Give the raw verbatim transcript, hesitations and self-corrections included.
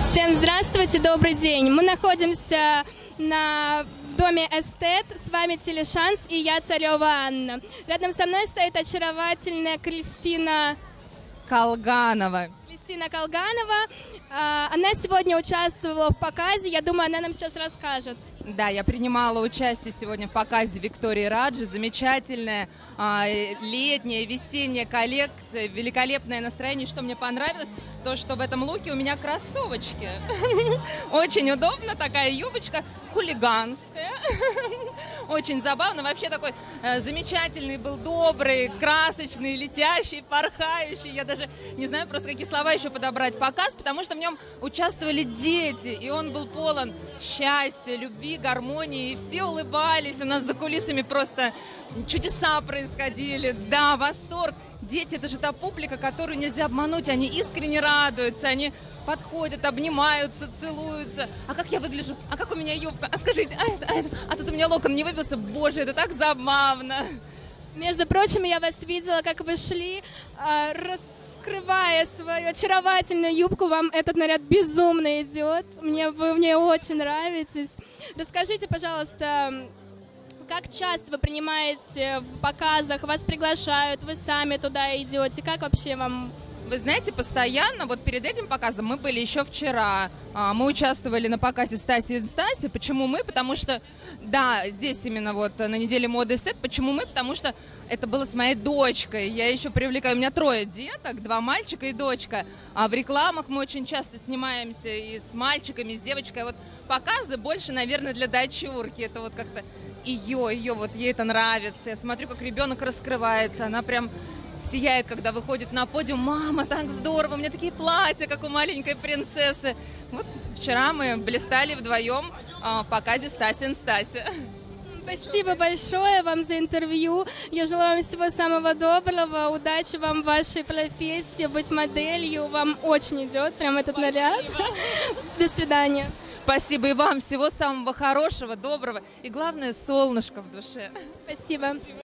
Всем здравствуйте, добрый день. Мы находимся на в доме Эстет. С вами Телешанс и я, Царева Анна. Рядом со мной стоит очаровательная Кристина Колганова. Кристина Колганова. Она сегодня участвовала в показе. Я думаю, она нам сейчас расскажет. Да, я принимала участие сегодня в показе Виктории Раджи. Замечательная а, летняя, весенняя коллекция, великолепное настроение. Что мне понравилось, то, что в этом луке у меня кроссовочки. Очень удобно, такая юбочка хулиганская. Очень забавно. Вообще такой замечательный был, добрый, красочный, летящий, порхающий. Я даже не знаю просто, какие слова еще подобрать показ, потому что в нем участвовали дети, и он был полон счастья, любви, гармонии, и все улыбались. У нас за кулисами просто чудеса происходили. Да, восторг. Дети — это же та публика, которую нельзя обмануть. Они искренне радуются, они подходят, обнимаются, целуются. А как я выгляжу? А как у меня юбка? А скажите, а, это, а, это? А тут у меня локон не выбился. Боже, это так забавно. Между прочим, я вас видела, как вы шли, раскрывая свою очаровательную юбку. Вам этот наряд безумно идет. Мне, вы мне очень нравитесь. Расскажите, пожалуйста, как часто вы принимаете в показах, вас приглашают, вы сами туда идете? Как вообще вам? Вы знаете, постоянно, вот перед этим показом мы были еще вчера, мы участвовали на показе «Стаси и Стаси». Почему мы? Потому что, да, здесь именно вот на неделе моды эстет. Почему мы? Потому что это было с моей дочкой. Я еще привлекаю, у меня трое деток, два мальчика и дочка. А в рекламах мы очень часто снимаемся и с мальчиками, и с девочкой. Вот показы больше, наверное, для дочурки. Это вот как-то ее, ее, вот ей это нравится. Я смотрю, как ребенок раскрывается, она прям сияет, когда выходит на подиум. Мама, так здорово, у меня такие платья, как у маленькой принцессы. Вот вчера мы блистали вдвоем в показе «Стаси и Стаси». Спасибо большое вам за интервью. Я желаю вам всего самого доброго, удачи вам в вашей профессии, быть моделью. Вам очень идет прям этот наряд. До свидания. Спасибо и вам. Всего самого хорошего, доброго и, главное, солнышко в душе. Спасибо.